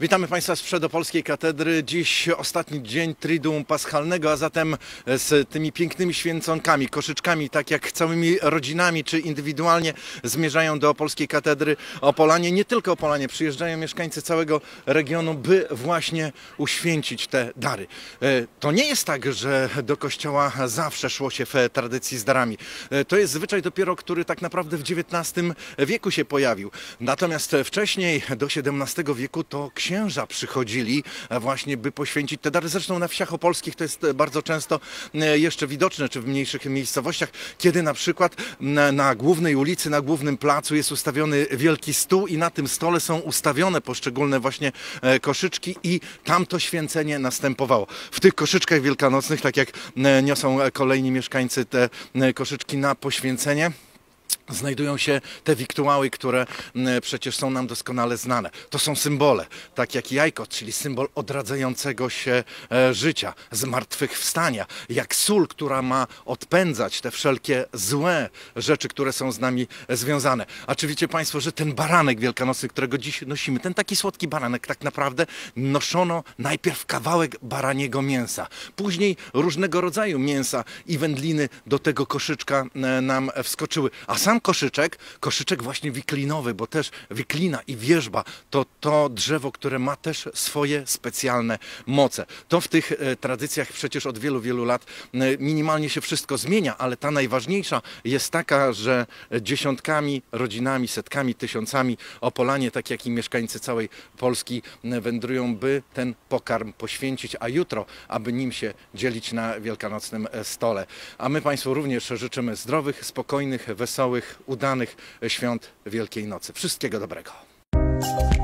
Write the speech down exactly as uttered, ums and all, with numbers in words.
Witamy Państwa sprzed Opolskiej Katedry. Dziś ostatni dzień Triduum Paschalnego, a zatem z tymi pięknymi święconkami, koszyczkami, tak jak całymi rodzinami czy indywidualnie zmierzają do Opolskiej Katedry Opolanie. Nie tylko Opolanie, przyjeżdżają mieszkańcy całego regionu, by właśnie uświęcić te dary. To nie jest tak, że do kościoła zawsze szło się w tradycji z darami. To jest zwyczaj dopiero, który tak naprawdę w dziewiętnastym wieku się pojawił. Natomiast wcześniej, do siedemnastego wieku, to księża przychodzili właśnie, by poświęcić te dary. Zresztą na wsiach opolskich to jest bardzo często jeszcze widoczne, czy w mniejszych miejscowościach, kiedy na przykład na głównej ulicy, na głównym placu jest ustawiony wielki stół i na tym stole są ustawione poszczególne właśnie koszyczki i tam to święcenie następowało. W tych koszyczkach wielkanocnych, tak jak niosą kolejni mieszkańcy te koszyczki na poświęcenie, znajdują się te wiktuały, które przecież są nam doskonale znane. To są symbole, tak jak jajko, czyli symbol odradzającego się życia, zmartwychwstania, jak sól, która ma odpędzać te wszelkie złe rzeczy, które są z nami związane. A czy wiecie Państwo, że ten baranek wielkanocny, którego dziś nosimy, ten taki słodki baranek, tak naprawdę noszono najpierw kawałek baraniego mięsa, później różnego rodzaju mięsa i wędliny do tego koszyczka nam wskoczyły. A sam koszyczek, koszyczek właśnie wiklinowy, bo też wiklina i wierzba to to drzewo, które ma też swoje specjalne moce. To w tych tradycjach przecież od wielu, wielu lat minimalnie się wszystko zmienia, ale ta najważniejsza jest taka, że dziesiątkami, rodzinami, setkami, tysiącami Opolanie, tak jak i mieszkańcy całej Polski wędrują, by ten pokarm poświęcić, a jutro, aby nim się dzielić na wielkanocnym stole. A my Państwu również życzymy zdrowych, spokojnych, wesołych, udanych świąt Wielkiej Nocy. Wszystkiego dobrego.